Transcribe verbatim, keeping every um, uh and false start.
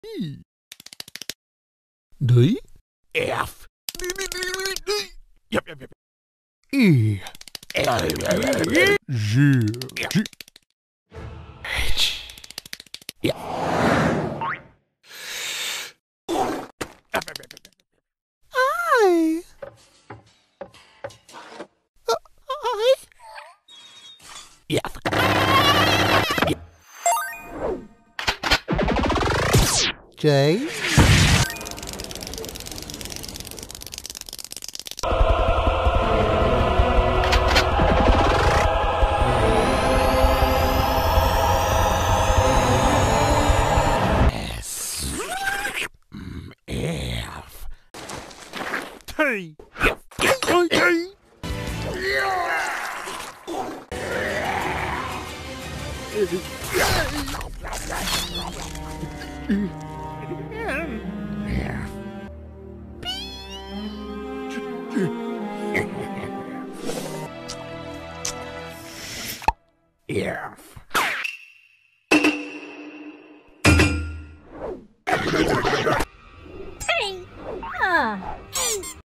E. D. F. Yep, yep, yep. E. F. G. G. H. Yeah. I. Uh, I. Yeah. J. S. F. T. F.